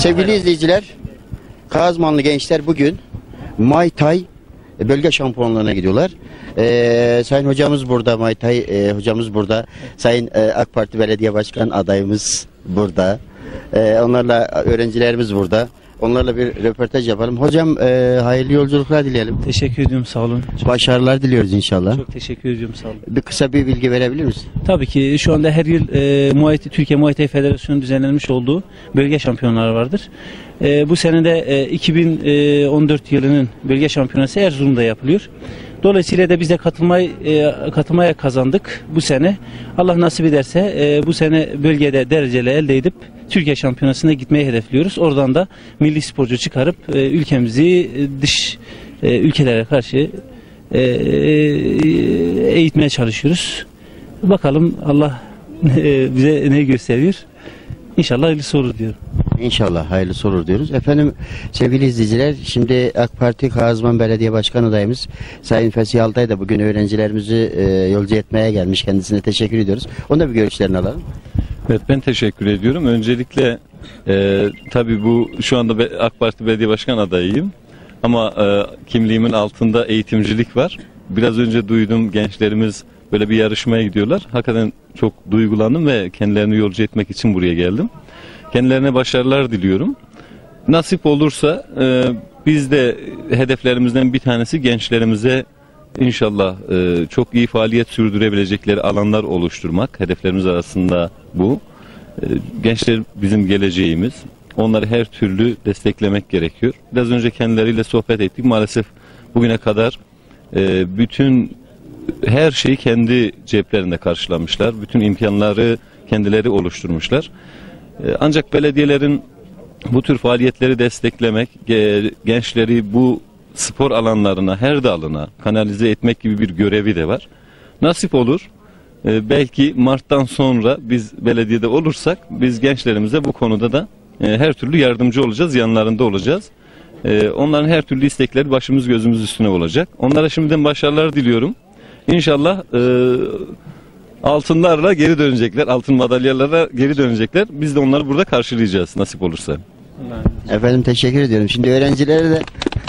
Sevgili izleyiciler, Kazmanlı gençler bugün Muay Thai bölge şampiyonluğuna gidiyorlar. Sayın hocamız burada, Muay Thai hocamız burada. Sayın AK Parti Belediye Başkan adayımız burada. Onlarla öğrencilerimiz burada. Onlarla bir röportaj yapalım. Hocam hayırlı yolculuklar dileyelim. Teşekkür ediyorum, sağ olun. Başarılar diliyoruz inşallah. Çok teşekkür ediyorum, sağ olun. Bir kısa bir bilgi verebilir misin? Tabii ki şu anda her yıl Türkiye Muay Thai Federasyonu düzenlenmiş olduğu bölge şampiyonları vardır. Bu sene de 2014 yılının bölge şampiyonası Erzurum'da yapılıyor. Dolayısıyla da biz de katılmaya kazandık bu sene. Allah nasip ederse bu sene bölgede dereceli elde edip Türkiye şampiyonasına gitmeyi hedefliyoruz. Oradan da milli sporcu çıkarıp ülkemizi dış ülkelere karşı eğitmeye çalışıyoruz. Bakalım Allah bize ne gösteriyor. İnşallah hayırlısı olur diyorum. İnşallah hayırlısı olur diyoruz. Efendim sevgili izleyiciler, şimdi AK Parti Kazman Belediye Başkan adayımız Sayın Fesih Altay da bugün öğrencilerimizi yolcu etmeye gelmiş. Kendisine teşekkür ediyoruz. Onun da bir görüşlerini alalım. Evet, ben teşekkür ediyorum. Öncelikle tabii bu şu anda AK Parti Belediye Başkan adayıyım. Ama kimliğimin altında eğitimcilik var. Biraz önce duydum, gençlerimiz böyle bir yarışmaya gidiyorlar. Hakikaten çok duygulandım ve kendilerini yolcu etmek için buraya geldim. Kendilerine başarılar diliyorum. Nasip olursa biz de hedeflerimizden bir tanesi gençlerimize İnşallah çok iyi faaliyet sürdürebilecekleri alanlar oluşturmak. Hedeflerimiz arasında bu. Gençler bizim geleceğimiz. Onları her türlü desteklemek gerekiyor. Biraz önce kendileriyle sohbet ettik. Maalesef bugüne kadar her şeyi kendi ceplerinde karşılamışlar. Bütün imkanları kendileri oluşturmuşlar. Ancak belediyelerin bu tür faaliyetleri desteklemek, gençleri bu spor alanlarına, her dalına kanalize etmek gibi bir görevi de var. Nasip olur. Belki Mart'tan sonra biz belediyede olursak biz gençlerimize bu konuda da her türlü yardımcı olacağız, yanlarında olacağız. Onların her türlü istekleri başımız gözümüz üstüne olacak. Onlara şimdiden başarılar diliyorum. İnşallah altınlarla geri dönecekler, altın madalyalarla geri dönecekler. Biz de onları burada karşılayacağız nasip olursa. Efendim teşekkür ediyorum. Şimdi öğrencilere de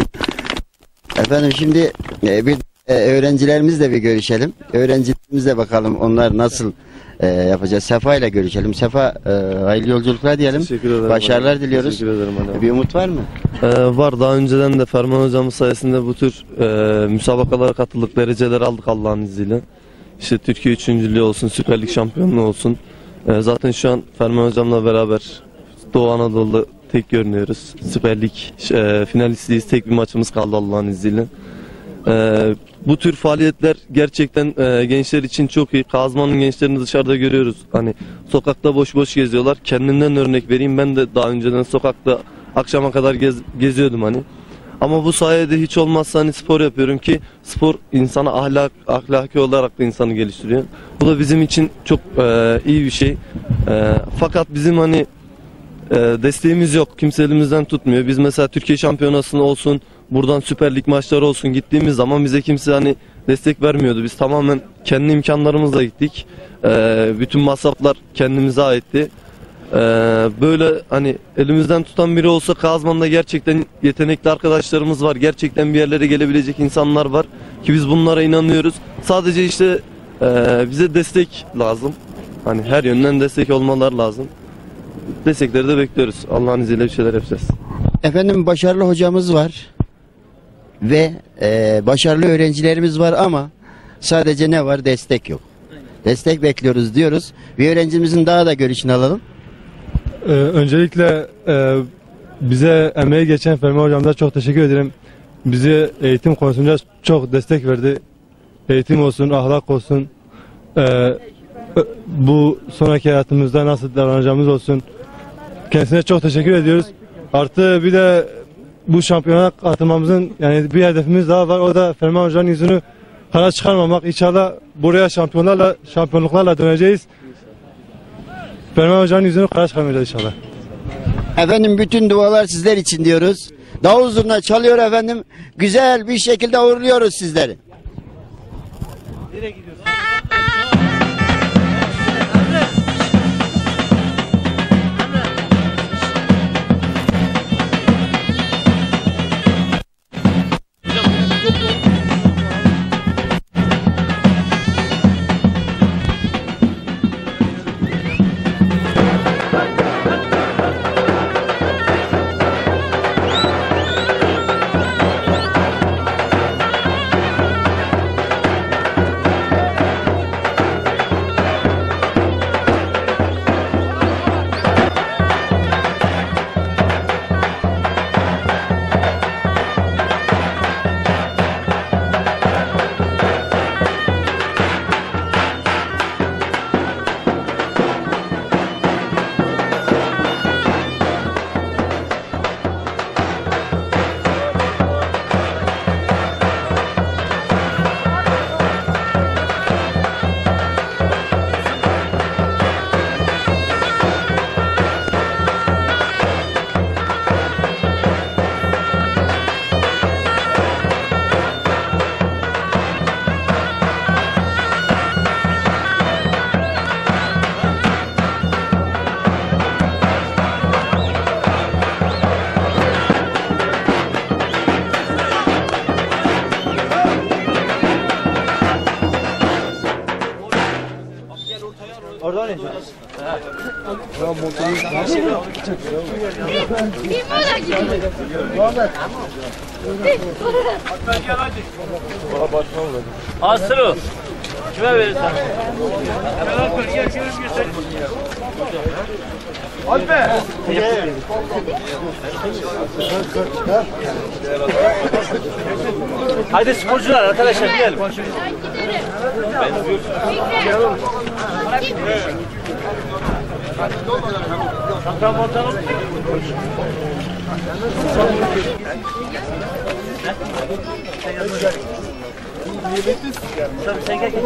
bir öğrencilerimizle bir görüşelim. Öğrencilerimizle bakalım onlar nasıl yapacağız. Sefa ile görüşelim. Sefa hayırlı yolculuklar diyelim. Teşekkür ederim. Başarılar diliyoruz. Teşekkür ederim. Bir umut var mı? Var. Daha önceden de Ferman hocamız sayesinde bu tür müsabakalara katıldık. Dereceler aldık Allah'ın izniyle. İşte Türkiye üçüncülüğü olsun, Süper Lig şampiyonluğu olsun. Zaten şu an Ferman hocamla beraber Doğu Anadolu'da tek görünüyoruz. Süper Lig finalistiyiz. Tek bir maçımız kaldı Allah'ın izniyle. Bu tür faaliyetler gerçekten gençler için çok iyi. Kazman'ın gençlerini dışarıda görüyoruz. Hani sokakta boş boş geziyorlar. Kendimden örnek vereyim. Ben de daha önceden sokakta akşama kadar geziyordum hani. Ama bu sayede hiç olmazsa hani spor yapıyorum ki spor insana ahlaki olarak da insanı geliştiriyor. Bu da bizim için çok iyi bir şey. Fakat bizim hani desteğimiz yok. Kimse elimizden tutmuyor. Biz mesela Türkiye şampiyonasında olsun, buradan Süper Lig maçları olsun gittiğimiz zaman bize kimse hani destek vermiyordu. Biz tamamen kendi imkanlarımızla gittik. Bütün masraflar kendimize aitti. Böyle hani elimizden tutan biri olsa Kazman'da gerçekten yetenekli arkadaşlarımız var. Gerçekten bir yerlere gelebilecek insanlar var ki biz bunlara inanıyoruz. Sadece işte bize destek lazım. Hani her yönden destek olmaları lazım. Destekleri de bekliyoruz. Allah'ın izniyle bir şeyler yapacağız. Efendim başarılı hocamız var ve başarılı öğrencilerimiz var ama sadece ne var? Destek yok. Destek bekliyoruz diyoruz. Bir öğrencimizin daha da görüşünü alalım. Öncelikle bize emeği geçen Ferman hocamıza çok teşekkür ederim. Bize eğitim konusunda çok destek verdi. Eğitim olsun, ahlak olsun, bu sonraki hayatımızda nasıl davranacağımız olsun. Kendisine çok teşekkür ediyoruz. Artı bir de bu şampiyona katılmamızın yani bir hedefimiz daha var. O da Ferman hocanın yüzünü kara çıkarmamak. İnşallah buraya şampiyonluklarla döneceğiz. Ferman hocanın yüzünü kara çıkarmayacağız inşallah. Efendim bütün dualar sizler için diyoruz. Davul zurna çalıyor efendim. Güzel bir şekilde uğurluyoruz sizleri. Nereye gidiyorsun? Aslı. Kime verirsen? Haydi sporcular arkadaşlar gidelim. Sen gel.